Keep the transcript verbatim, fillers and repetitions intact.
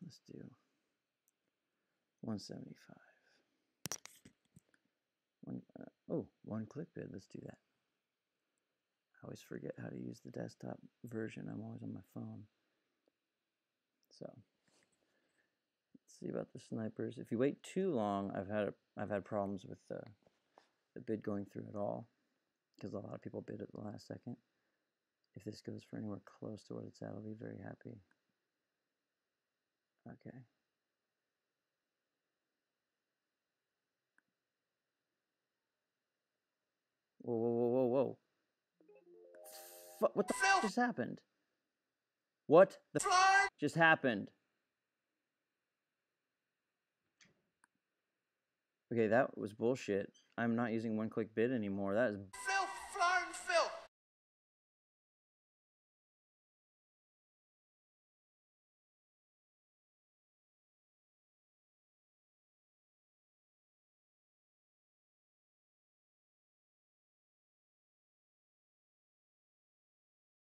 Let's do one seventy-five. One, uh, oh, one click bid. Let's do that. I always forget how to use the desktop version. I'm always on my phone. So let's see about the snipers. If you wait too long, I've had a, I've had problems with the, the bid going through at all, because a lot of people bid at the last second. If this goes for anywhere close to what it's at, I'll be very happy. Okay. Whoa, whoa, whoa, whoa, whoa. F what the f just happened? What the f just happened? Okay, that was bullshit. I'm not using one-click bid anymore. That is